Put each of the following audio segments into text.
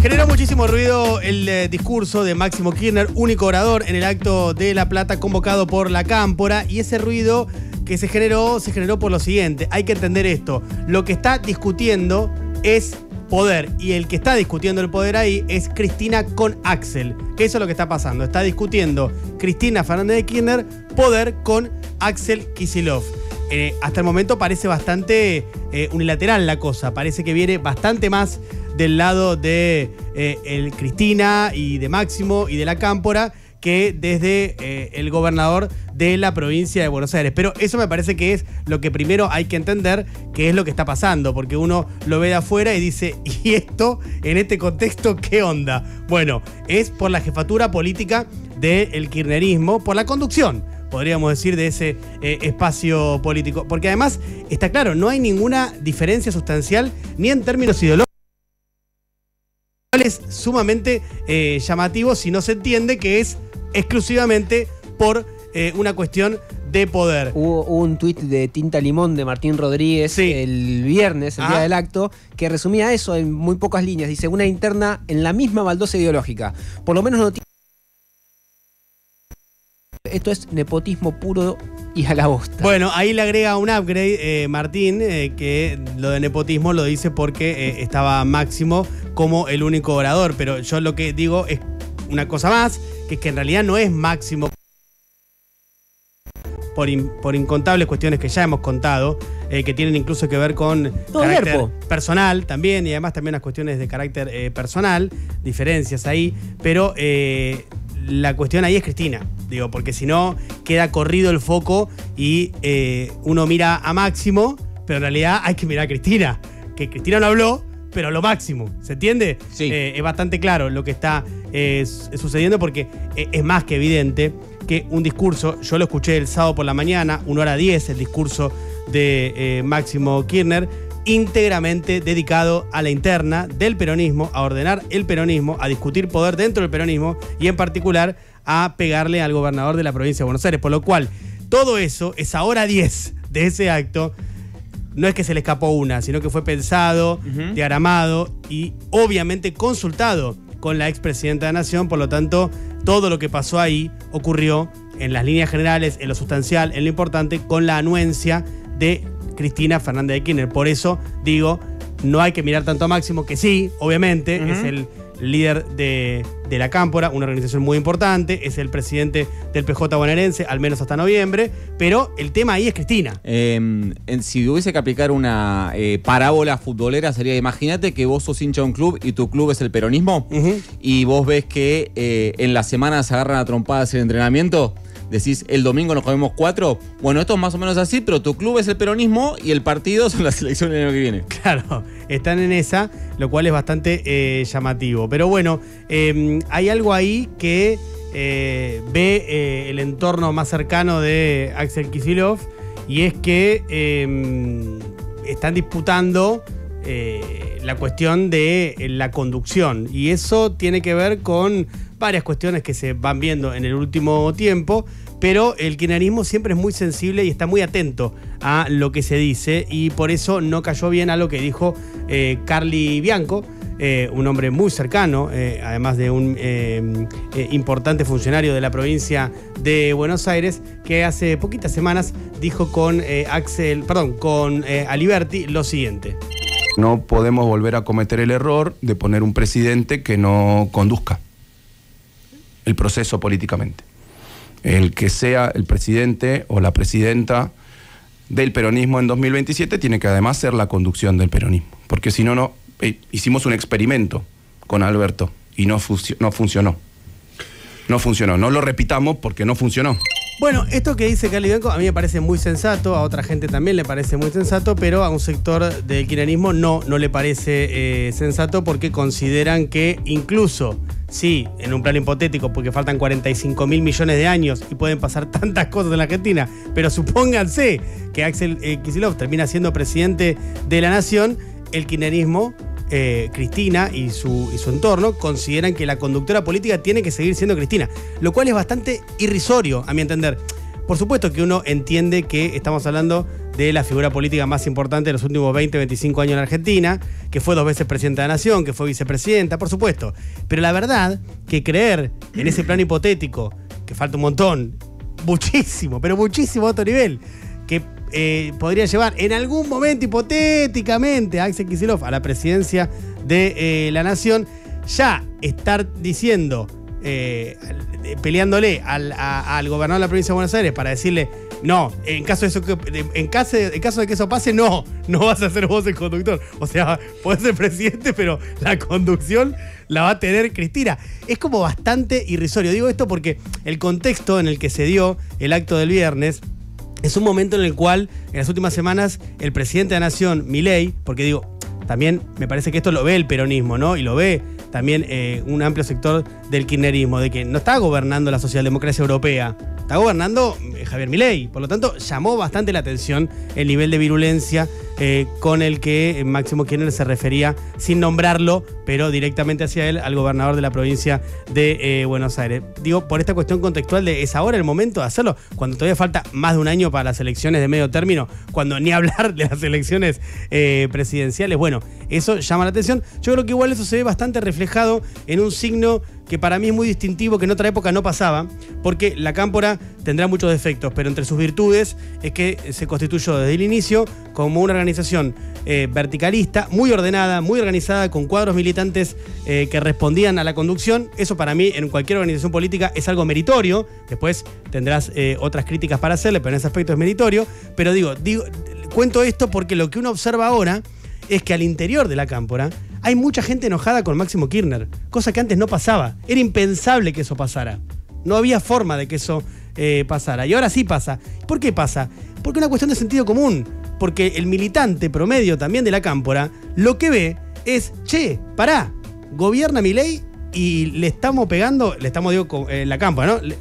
Generó muchísimo ruido el discurso de Máximo Kirchner, único orador en el acto de La Plata convocado por la Cámpora, y ese ruido que se generó por lo siguiente. Hay que entender esto. Lo que está discutiendo es poder, y el que está discutiendo el poder ahí es Cristina con Axel. Eso es lo que está pasando. Está discutiendo Cristina Fernández de Kirchner poder con Axel Kicillof. Hasta el momento parece bastante unilateral la cosa. Parece que viene bastante más del lado de Cristina y de Máximo y de la Cámpora que desde el gobernador de la provincia de Buenos Aires. Pero eso me parece que es lo que primero hay que entender, que es lo que está pasando, porque uno lo ve de afuera y dice, ¿y esto, en este contexto, qué onda? Bueno, es por la jefatura política del kirchnerismo, por la conducción, podríamos decir, de ese espacio político. Porque además, está claro, no hay ninguna diferencia sustancial ni en términos ideológicos. Es sumamente llamativo si no se entiende que es exclusivamente por una cuestión de poder. Hubo un tuit de Tinta Limón de Martín Rodríguez, sí, el viernes, el día del acto, que resumía eso en muy pocas líneas. Dice, una interna en la misma baldosa ideológica. Por lo menos no tiene... Esto es nepotismo puro y a la bosta. Bueno, ahí le agrega un upgrade, Martín, que lo de nepotismo lo dice porque estaba Máximo como el único orador. Pero yo lo que digo es una cosa más, que es que en realidad no es Máximo por incontables cuestiones que ya hemos contado, que tienen incluso que ver con carácter personal también, y además también las cuestiones de carácter personal, diferencias ahí, pero la cuestión ahí es Cristina, digo, porque si no queda corrido el foco y uno mira a Máximo, pero en realidad hay que mirar a Cristina, que Cristina no habló, pero lo Máximo, ¿se entiende? Sí. Es bastante claro lo que está sucediendo, porque es más que evidente que un discurso, yo lo escuché el sábado por la mañana, 1:10, el discurso de Máximo Kirchner, íntegramente dedicado a la interna del peronismo, a ordenar el peronismo, a discutir poder dentro del peronismo y en particular a pegarle al gobernador de la provincia de Buenos Aires. Por lo cual, todo eso, esa 1:10 de ese acto, no es que se le escapó una, sino que fue pensado, diagramado y obviamente consultado con la expresidenta de la Nación. Por lo tanto, todo lo que pasó ahí ocurrió en las líneas generales, en lo sustancial, en lo importante, con la anuencia de Cristina Fernández de Kirchner. Por eso digo, no hay que mirar tanto a Máximo, que sí, obviamente, es el líder de la Cámpora, una organización muy importante, es el presidente del PJ bonaerense, al menos hasta noviembre, pero el tema ahí es Cristina. Si hubiese que aplicar una parábola futbolera, sería, imagínate que vos sos hincha de un club y tu club es el peronismo, y vos ves que en la semana se agarran a trompadas en el entrenamiento. Decís, el domingo nos comemos 4. Bueno, esto es más o menos así, pero tu club es el peronismo y el partido son las elecciones del año que viene. Claro, están en esa, lo cual es bastante llamativo. Pero bueno, hay algo ahí que ve el entorno más cercano de Axel Kicillof, y es que están disputando la cuestión de la conducción. Y eso tiene que ver con varias cuestiones que se van viendo en el último tiempo, pero el kirchnerismo siempre es muy sensible y está muy atento a lo que se dice, y por eso no cayó bien a lo que dijo Carly Bianco, un hombre muy cercano, además de un importante funcionario de la provincia de Buenos Aires, que hace poquitas semanas dijo con Aliberti lo siguiente. No podemos volver a cometer el error de poner un presidente que no conduzca el proceso políticamente. El que sea el presidente o la presidenta del peronismo en 2027 tiene que además ser la conducción del peronismo. Porque si no, hicimos un experimento con Alberto y no funcionó. No funcionó. No lo repitamos porque no funcionó. Bueno, esto que dice Carly Bianco a mí me parece muy sensato, a otra gente también le parece muy sensato, pero a un sector del kirchnerismo no le parece sensato, porque consideran que incluso, sí, en un plano hipotético, porque faltan 45.000 millones de años y pueden pasar tantas cosas en la Argentina, pero supónganse que Axel Kicillof termina siendo presidente de la Nación, el kirchnerismo, Cristina y su entorno consideran que la conductora política tiene que seguir siendo Cristina, lo cual es bastante irrisorio a mi entender, por supuesto que uno entiende que estamos hablando de la figura política más importante de los últimos 20, 25 años en Argentina, que fue 2 veces presidenta de la Nación, que fue vicepresidenta, por supuesto. Pero la verdad que creer en ese plano hipotético, que falta un montón, muchísimo, pero muchísimo a otro nivel, que podría llevar en algún momento hipotéticamente a Axel Kicillof a la presidencia de la Nación, ya estar diciendo, peleándole al gobernador de la provincia de Buenos Aires para decirle, no, en caso de que eso pase, no vas a ser vos el conductor. O sea, podés ser presidente, pero la conducción la va a tener Cristina. Es como bastante irrisorio. Digo esto porque el contexto en el que se dio el acto del viernes es un momento en el cual, en las últimas semanas, el presidente de la Nación, Milei, porque digo, también me parece que esto lo ve el peronismo, ¿no? Y lo ve también un amplio sector del kirchnerismo, de que no está gobernando la socialdemocracia europea, está gobernando Javier Milei. Por lo tanto, llamó bastante la atención el nivel de virulencia con el que Máximo Kirchner se refería, sin nombrarlo, pero directamente hacia él, al gobernador de la provincia de Buenos Aires. Digo, por esta cuestión contextual de es ahora el momento de hacerlo, cuando todavía falta más de un año para las elecciones de medio término, cuando ni hablar de las elecciones presidenciales. Bueno, eso llama la atención. Yo creo que igual eso se ve bastante reflejado en un signo que para mí es muy distintivo, que en otra época no pasaba, porque la Cámpora tendrá muchos defectos, pero entre sus virtudes es que se constituyó desde el inicio como una organización verticalista, muy ordenada, muy organizada, con cuadros militantes que respondían a la conducción. Eso para mí, en cualquier organización política, es algo meritorio. Después tendrás otras críticas para hacerle, pero en ese aspecto es meritorio. Pero digo, cuento esto porque lo que uno observa ahora es que al interior de la Cámpora hay mucha gente enojada con Máximo Kirchner, cosa que antes no pasaba. Era impensable que eso pasara. No había forma de que eso pasara. Y ahora sí pasa. ¿Por qué pasa? Porque es una cuestión de sentido común. Porque el militante promedio también de la Cámpora lo que ve es, che, pará, gobierna Milei y le estamos pegando, digo, la Cámpora, ¿no?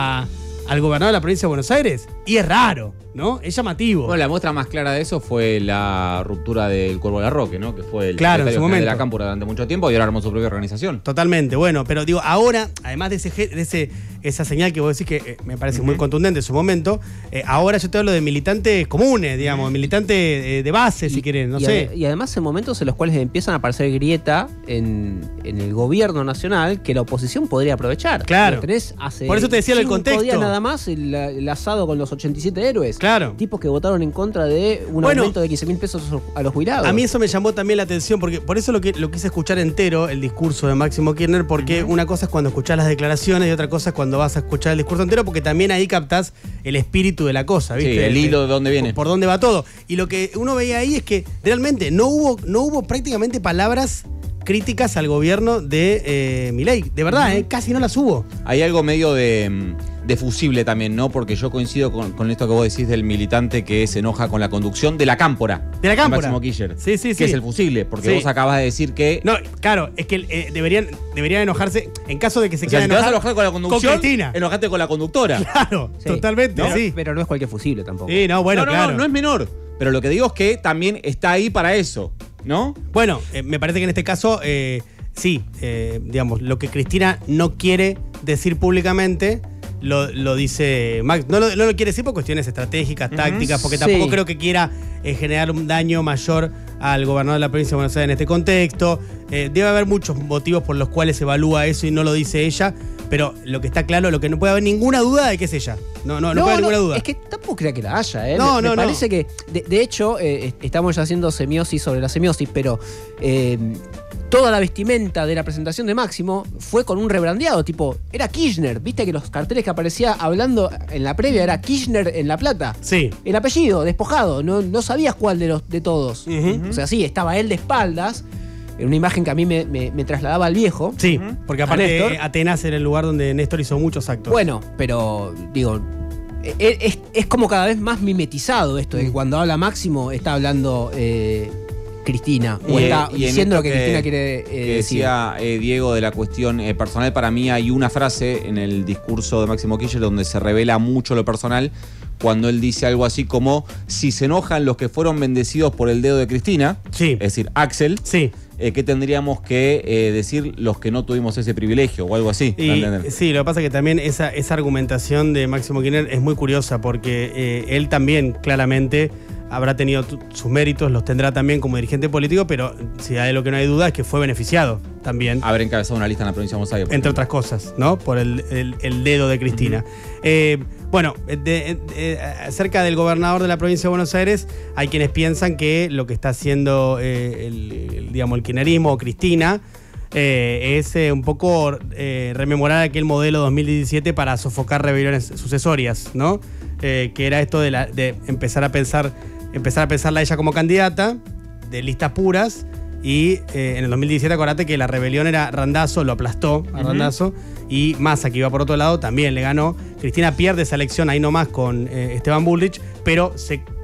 Al gobernador de la provincia de Buenos Aires. Y es raro, ¿no? Es llamativo. Bueno, la muestra más clara de eso fue la ruptura del Cuervo Larroque, ¿no? Que fue el secretario general de la Cámpora durante mucho tiempo y ahora armó su propia organización. Totalmente, bueno, pero digo, ahora, además de esa señal que vos decís que me parece muy contundente en su momento, ahora yo te hablo de militantes comunes, digamos, militantes de base, si querés, no sé. Y además en momentos en los cuales empiezan a aparecer grieta en el gobierno nacional que la oposición podría aprovechar. Claro. Por eso te decía el contexto. 5 días nada más el asado con los 87 héroes. Claro. Tipos que votaron en contra de un aumento de 15.000 pesos a los jubilados. A mí eso me llamó también la atención, porque por eso lo quise escuchar entero, el discurso de Máximo Kirchner, porque una cosa es cuando escuchás las declaraciones y otra cosa es cuando vas a escuchar el discurso entero, porque también ahí captás el espíritu de la cosa, ¿viste? Sí, el hilo de dónde viene. Por dónde va todo. Y lo que uno veía ahí es que realmente no hubo prácticamente palabras críticas al gobierno de Milei. De verdad, casi no las hubo. Hay algo medio de fusible también, ¿no? Porque yo coincido con esto que vos decís del militante que se enoja con la conducción de la Cámpora. De la Cámpora. Máximo Kirchner. Sí. Que es el fusible, porque vos acabas de decir que... No, claro, es que deberían enojarse en caso de que se quieran enojar. Si te vas a enojar con la conducción, con Cristina. Enojate con la conductora. Claro, totalmente, ¿no? sí. Pero no es cualquier fusible tampoco. Sí, no, bueno, claro. No es menor. Pero lo que digo es que también está ahí para eso, ¿no? Bueno, me parece que en este caso... sí, digamos, lo que Cristina no quiere decir públicamente lo dice Max. No lo quiere decir por cuestiones estratégicas, tácticas, porque tampoco creo que quiera generar un daño mayor al gobernador de la provincia de Buenos Aires en este contexto. Debe haber muchos motivos por los cuales se evalúa eso y no lo dice ella, pero lo que está claro, lo que no puede haber ninguna duda de que es ella. No puede haber ninguna duda. Es que tampoco creo que la haya, ¿eh? Me parece que, de hecho, estamos ya haciendo semiosis sobre la semiosis, pero... toda la vestimenta de la presentación de Máximo fue con un rebrandeado, tipo, era Kirchner. ¿Viste que los carteles que aparecía hablando en la previa era Kirchner en La Plata? Sí. El apellido, despojado, no sabías cuál de todos. O sea, sí, estaba él de espaldas, en una imagen que a mí me trasladaba al viejo. Sí, porque aparte Atenas era el lugar donde Néstor hizo muchos actos. Bueno, pero, digo... Es como cada vez más mimetizado esto, de que cuando habla Máximo está hablando... Cristina, o está diciendo lo que Cristina quiere decir. Decía Diego de la cuestión personal, para mí hay una frase en el discurso de Máximo Kirchner donde se revela mucho lo personal, cuando él dice algo así como: si se enojan los que fueron bendecidos por el dedo de Cristina, es decir, Axel, ¿qué tendríamos que decir los que no tuvimos ese privilegio o algo así? Sí, lo que pasa es que también esa argumentación de Máximo Kirchner es muy curiosa porque él también claramente habrá tenido sus méritos, los tendrá también como dirigente político, pero si hay lo que no hay duda es que fue beneficiado también. Haber encabezado una lista en la provincia de Buenos Aires. Entre otras cosas, ¿no? Por el dedo de Cristina. Bueno, acerca del gobernador de la provincia de Buenos Aires, hay quienes piensan que lo que está haciendo el kirchnerismo o Cristina es un poco rememorar aquel modelo 2017 para sofocar rebeliones sucesorias, ¿no? Que era esto de empezar a pensarla ella como candidata, de listas puras, y en el 2017 acordate que la rebelión era Randazzo, lo aplastó a Randazzo, y Massa, que iba por otro lado, también le ganó. Cristina pierde esa elección ahí nomás con Esteban Bullrich, pero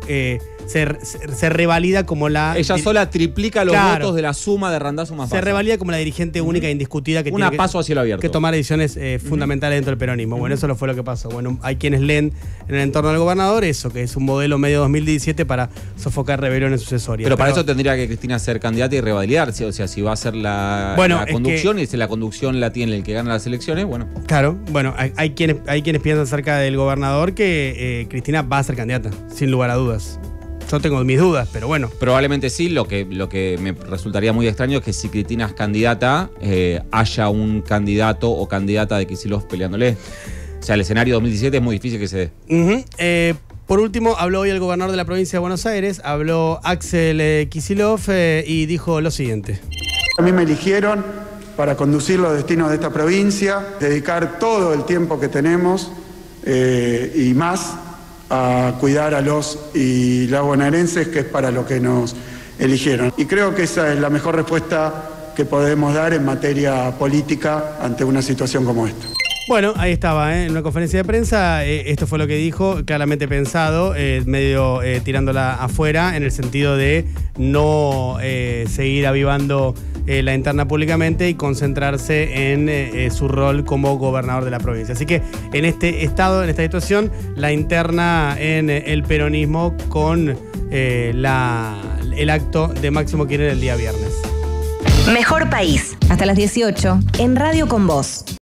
se revalida como la... Ella sola triplica los votos de la suma de Randazzo más Se revalida como la dirigente única e indiscutida que tiene paso a cielo abierto. Que tomar decisiones fundamentales dentro del peronismo. Bueno, eso fue lo que pasó. Bueno, hay quienes leen en el entorno del gobernador eso, que es un modelo medio 2017 para sofocar rebeliones sucesorias. Pero para eso tendría que Cristina ser candidata y revalidarse. O sea, si va a ser la conducción, y si la conducción la tiene el que gana las elecciones, bueno. Claro, bueno, hay quienes piensan acerca del gobernador que Cristina va a ser candidata, sin lugar a dudas. Yo tengo mis dudas, pero bueno. Probablemente sí. Lo que me resultaría muy extraño es que si Cristina es candidata, haya un candidato o candidata de Kicillof peleándole. O sea, el escenario 2017 es muy difícil que se dé. Por último, habló hoy el gobernador de la provincia de Buenos Aires, habló Axel Kicillof y dijo lo siguiente. A mí me eligieron para conducir los destinos de esta provincia, dedicar todo el tiempo que tenemos y más a cuidar a los y las bonaerenses, que es para lo que nos eligieron. Y creo que esa es la mejor respuesta que podemos dar en materia política ante una situación como esta. Bueno, ahí estaba, en una conferencia de prensa, esto fue lo que dijo, claramente pensado, medio tirándola afuera, en el sentido de no seguir avivando la interna públicamente y concentrarse en su rol como gobernador de la provincia. Así que en este estado, en esta situación, la interna en el peronismo con el acto de Máximo Kirchner el día viernes. Mejor País, hasta las 18, en Radio Con Vos.